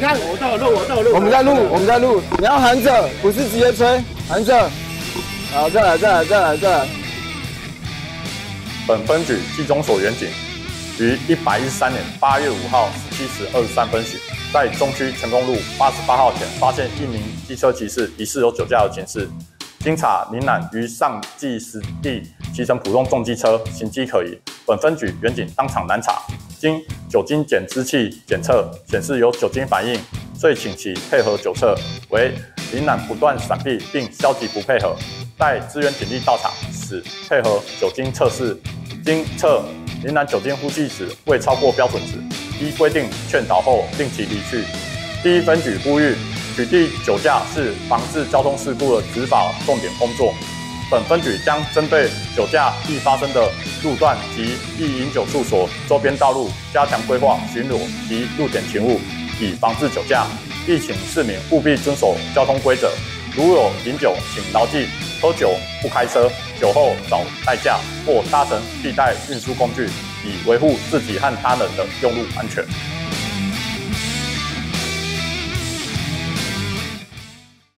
看，我都有录， 我们在录，你要含着，不是直接吹，含着。好，再来。 本分局季中所员警于113年8月5号17时23分许，在中区成功路88号前发现一名机车骑士疑似有酒驾的情事。经查，林男于上记时地骑乘普通重机车，行迹可疑。本分局员警当场拦查，经酒精检知器检测显示有酒精反应，遂请其配合酒测，为林男不断闪避并消极不配合。待支援警力到场时，配合酒精测试，经测林男酒精呼气时未超过标准值，依规定劝导后令其离去。第一分局呼吁，取缔酒驾是防治交通事故的执法重点工作。本分局将针对酒驾易发生的路段及易饮酒处所周边道路加强规划巡逻及路检勤务，以防治酒驾。亦请市民务必遵守交通规则，如有饮酒，请牢记喝酒不开车，酒后找代驾或搭乘替代运输工具，以维护自己和他人的用路安全。